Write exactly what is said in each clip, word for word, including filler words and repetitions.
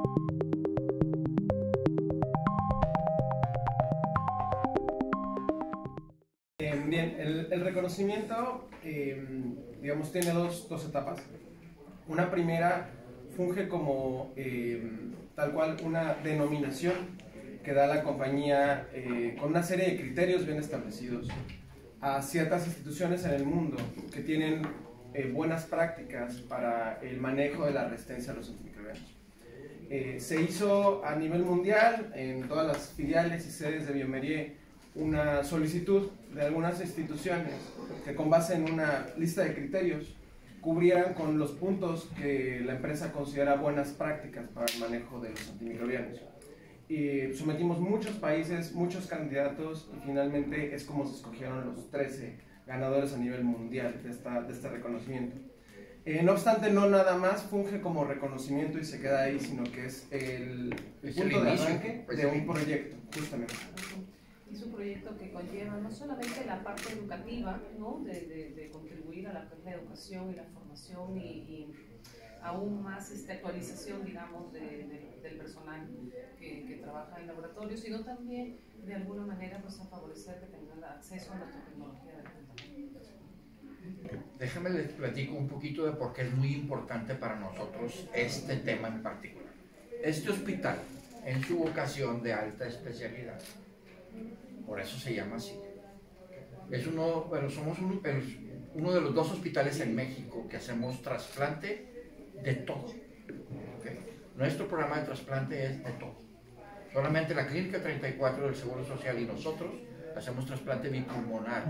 Eh, bien, el, el reconocimiento, eh, digamos, tiene dos, dos etapas. Una primera funge como eh, tal cual una denominación que da la compañía eh, con una serie de criterios bien establecidos a ciertas instituciones en el mundo que tienen eh, buenas prácticas para el manejo de la resistencia a los antimicrobianos. Eh, se hizo a nivel mundial, en todas las filiales y sedes de Biomerie, una solicitud de algunas instituciones que con base en una lista de criterios cubrieran con los puntos que la empresa considera buenas prácticas para el manejo de los antimicrobianos. Y sometimos muchos países, muchos candidatos y finalmente es como se escogieron los trece ganadores a nivel mundial de, esta, de este reconocimiento. Eh, no obstante, no nada más funge como reconocimiento y se queda ahí, sino que es el, el es punto el de inicio, arranque pues de un proyecto, justamente. Es un proyecto que conlleva no solamente la parte educativa, ¿no? de, de, de contribuir a la, la educación y la formación y, y aún más este, actualización, digamos, de, de, del personal que, que trabaja en laboratorios, sino también de alguna manera pues, a favorecer que tengan acceso a la tecnología de la contaminación. Déjame les platico un poquito de por qué es muy importante para nosotros este tema en particular. Este hospital, en su vocación de alta especialidad, por eso se llama así, es uno, bueno, somos uno, uno de los dos hospitales en México que hacemos trasplante de todo. ¿Okay? Nuestro programa de trasplante es de todo. Solamente la Clínica treinta y cuatro del Seguro Social y nosotros hacemos trasplante bipulmonar.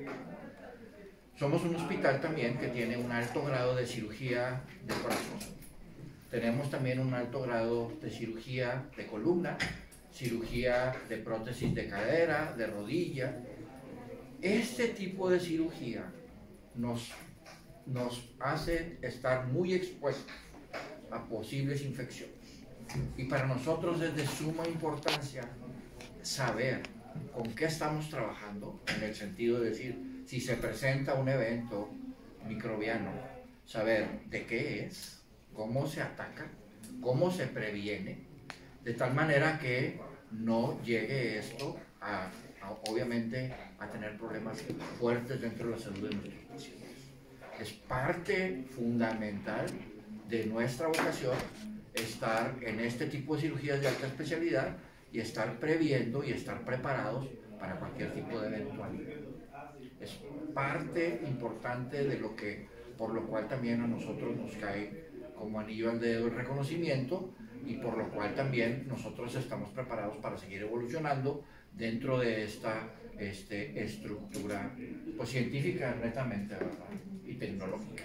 Somos un hospital también que tiene un alto grado de cirugía de corazón. Tenemos también un alto grado de cirugía de columna, cirugía de prótesis de cadera, de rodilla. Este tipo de cirugía nos, nos hace estar muy expuestos a posibles infecciones. Y para nosotros es de suma importancia saber con qué estamos trabajando, en el sentido de decir, si se presenta un evento microbiano, saber de qué es, cómo se ataca, cómo se previene, de tal manera que no llegue esto a, a obviamente, a tener problemas fuertes dentro de la salud de nuestros pacientes. Es parte fundamental de nuestra vocación estar en este tipo de cirugías de alta especialidad y estar previendo y estar preparados para cualquier tipo de eventualidad. Es parte importante de lo que, por lo cual también a nosotros nos cae como anillo al dedo el reconocimiento y por lo cual también nosotros estamos preparados para seguir evolucionando dentro de esta este, estructura pues, científica netamente, ¿verdad? Y tecnológica.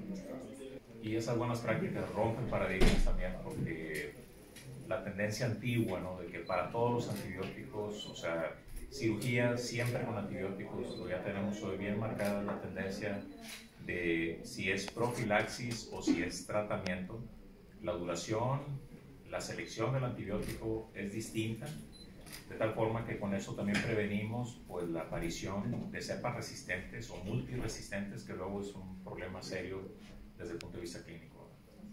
Y esas buenas prácticas rompen paradigmas también, porque la tendencia antigua, ¿no? De que para todos los antibióticos, o sea, cirugía siempre con antibióticos, lo ya tenemos hoy bien marcada la tendencia de si es profilaxis o si es tratamiento. La duración, la selección del antibiótico es distinta, de tal forma que con eso también prevenimos pues, la aparición de cepas resistentes o multiresistentes, que luego es un problema serio desde el punto de vista clínico.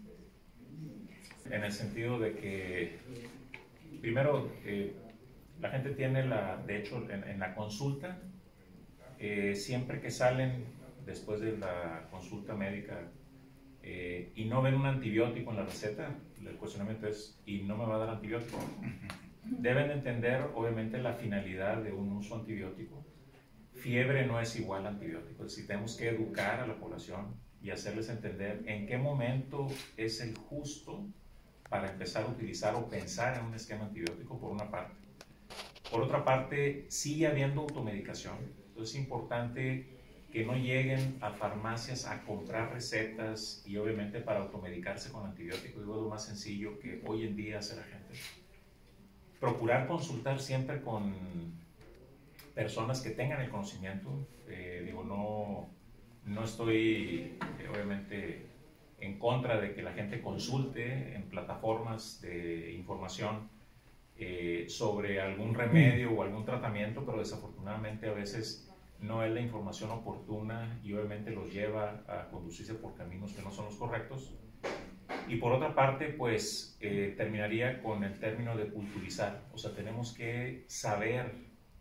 En el sentido de que, primero, eh, la gente tiene, la, de hecho, en, en la consulta, eh, siempre que salen después de la consulta médica eh, y no ven un antibiótico en la receta, el cuestionamiento es, ¿y no me va a dar antibiótico? Deben de entender, obviamente, la finalidad de un uso antibiótico. Fiebre no es igual a antibiótico, es decir, tenemos que educar a la población y hacerles entender en qué momento es el justo para empezar a utilizar o pensar en un esquema antibiótico, por una parte. Por otra parte, sigue habiendo automedicación, entonces es importante que no lleguen a farmacias a comprar recetas y obviamente para automedicarse con antibióticos, digo, es lo más sencillo que hoy en día hace la gente. Procurar consultar siempre con personas que tengan el conocimiento, eh, digo, no, no estoy eh, obviamente en contra de que la gente consulte en plataformas de información eh, sobre algún remedio o algún tratamiento, pero desafortunadamente a veces no es la información oportuna y obviamente los lleva a conducirse por caminos que no son los correctos. Y por otra parte, pues eh, terminaría con el término de culturizar. O sea, tenemos que saber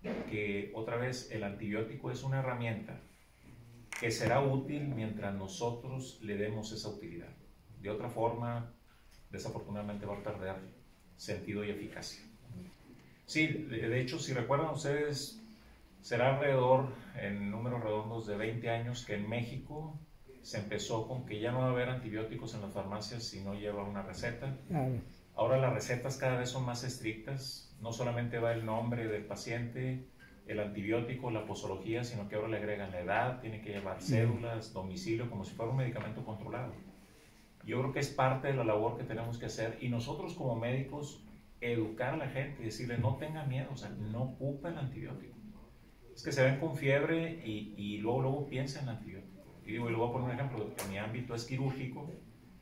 que otra vez el antibiótico es una herramienta que será útil mientras nosotros le demos esa utilidad. De otra forma, desafortunadamente va a perder sentido y eficacia. Sí, de hecho, si recuerdan ustedes, será alrededor, en números redondos, de veinte años que en México se empezó con que ya no va a haber antibióticos en las farmacias si no lleva una receta. Ahora las recetas cada vez son más estrictas, no solamente va el nombre del paciente, el antibiótico, la posología, sino que ahora le agregan la edad, tiene que llevar cédulas, domicilio, como si fuera un medicamento controlado. Yo creo que es parte de la labor que tenemos que hacer, y nosotros como médicos educar a la gente y decirle no tenga miedo, o sea, no ocupa el antibiótico. Es que se ven con fiebre y, y luego, luego piensan en el antibiótico. Y digo, y le voy a poner un ejemplo, en mi ámbito es quirúrgico,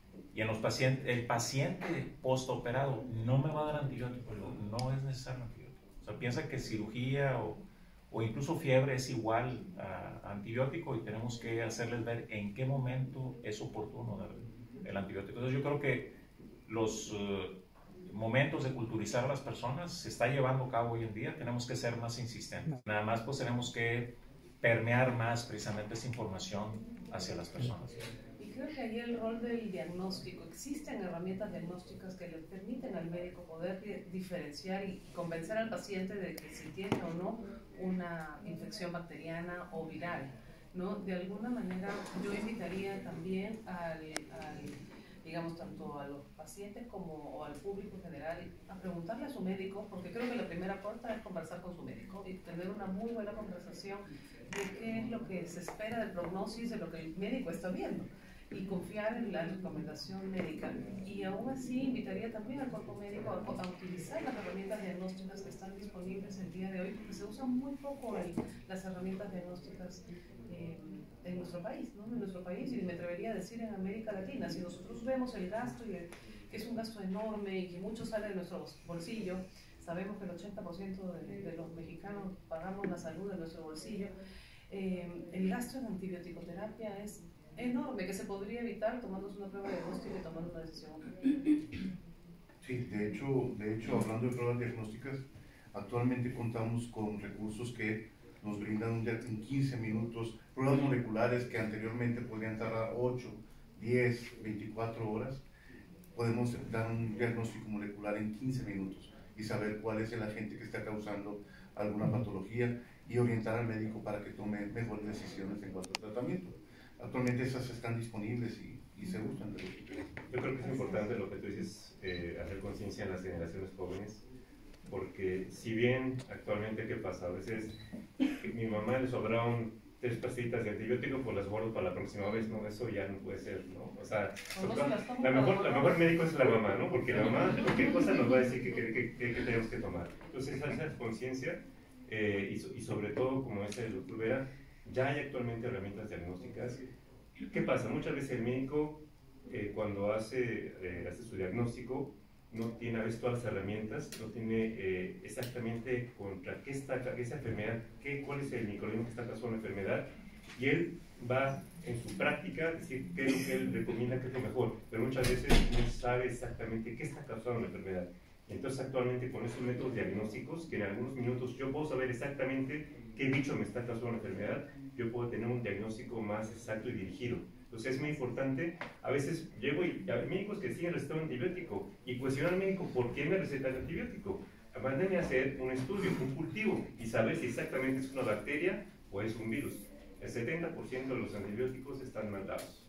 y en los pacientes, el paciente postoperado no me va a dar antibiótico, no es necesario antibiótico. O sea, piensa que cirugía o, o incluso fiebre es igual a antibiótico, y tenemos que hacerles ver en qué momento es oportuno dar el antibiótico. Entonces yo creo que los uh, momentos de culturizar a las personas se está llevando a cabo hoy en día, tenemos que ser más insistentes. Nada más pues tenemos que permear más precisamente esa información hacia las personas. Y creo que ahí el rol del diagnóstico, existen herramientas diagnósticas que le permiten al médico poder diferenciar y convencer al paciente de que si tiene o no una infección bacteriana o viral, ¿no? De alguna manera yo invitaría también al, al digamos, tanto a los pacientes como al público en general, a preguntarle a su médico, porque creo que la primera puerta es conversar con su médico y tener una muy buena conversación de qué es lo que se espera del prognosis, de lo que el médico está viendo, y confiar en la recomendación médica. Y aún así invitaría también al cuerpo médico a, a utilizar las herramientas diagnósticas que están disponibles el día de hoy, porque se usan muy poco el, las herramientas diagnósticas eh, en nuestro país, ¿no? En nuestro país, y me atrevería a decir en América Latina. Si nosotros vemos el gasto, y el, que es un gasto enorme y que mucho sale de nuestro bolsillo, sabemos que el ochenta por ciento de, de los mexicanos pagamos la salud de nuestro bolsillo, eh, el gasto en antibiótico-terapia es enorme, que se podría evitar tomándose una prueba de diagnóstico y tomando una decisión. Sí, de hecho, de hecho, hablando de pruebas diagnósticas, actualmente contamos con recursos que nos brindan un día en quince minutos, pruebas moleculares que anteriormente podrían tardar ocho, diez, veinticuatro horas. Podemos dar un diagnóstico molecular en quince minutos y saber cuál es el agente que está causando alguna patología y orientar al médico para que tome mejores decisiones en cuanto al tratamiento. Actualmente esas están disponibles y, y se usan. Yo creo que es importante lo que tú dices, eh, hacer conciencia en las generaciones jóvenes, porque si bien actualmente, ¿qué pasa? A veces que mi mamá le sobraron tres pastillitas de antibiótico, pues las guardo para la próxima vez, ¿no? Eso ya no puede ser, ¿no? O sea, la mejor, la mejor médico es la mamá, ¿no? Porque la mamá, cualquier cosa nos va a decir que, que, que, que, que tenemos que tomar. Entonces, esa conciencia, eh, y, y sobre todo, como dice el doctor Vera, ya hay actualmente herramientas diagnósticas. ¿Qué pasa? Muchas veces el médico, eh, cuando hace, eh, hace su diagnóstico, no tiene a veces todas las herramientas, no tiene eh, exactamente contra qué está esa enfermedad, qué, cuál es el microorganismo que está causando la enfermedad, y él va en su práctica a decir qué es lo que él recomienda que es lo mejor, pero muchas veces no sabe exactamente qué está causando la enfermedad. Entonces actualmente con esos métodos diagnósticos, que en algunos minutos yo puedo saber exactamente qué bicho me está causando la enfermedad, yo puedo tener un diagnóstico más exacto y dirigido. Entonces es muy importante, a veces llego y hay médicos que siguen recetando antibiótico y cuestionan al médico por qué me receta el antibiótico. Mándenme a hacer un estudio, un cultivo y saber si exactamente es una bacteria o es un virus. El setenta por ciento de los antibióticos están mal dados,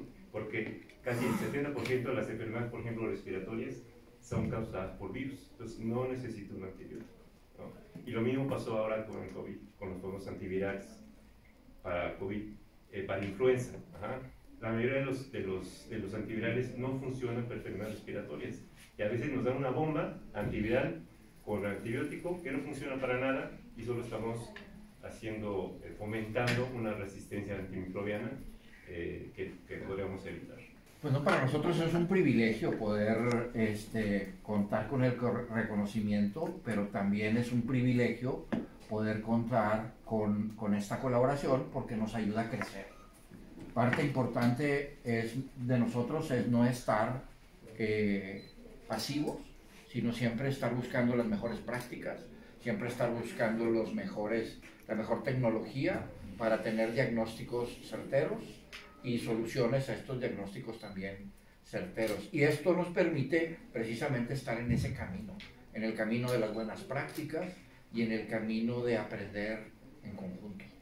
porque casi el setenta por ciento de las enfermedades, por ejemplo respiratorias, son causadas por virus. Entonces no necesito un antibiótico, ¿no? Y lo mismo pasó ahora con el COVID, con los famosos antivirales para COVID. Eh, para influenza, ajá. La mayoría de los, de, los, de los antivirales no funcionan para enfermedades respiratorias y a veces nos dan una bomba antiviral con antibiótico que no funciona para nada y solo estamos haciendo, eh, fomentando una resistencia antimicrobiana eh, que, que podríamos evitar. Pues no, para nosotros es un privilegio poder este, contar con el reconocimiento, pero también es un privilegio poder contar con, con esta colaboración porque nos ayuda a crecer. Parte importante es, de nosotros es no estar eh, pasivos, sino siempre estar buscando las mejores prácticas, siempre estar buscando los mejores, la mejor tecnología para tener diagnósticos certeros y soluciones a estos diagnósticos también certeros. Y esto nos permite precisamente estar en ese camino, en el camino de las buenas prácticas y en el camino de aprender en conjunto.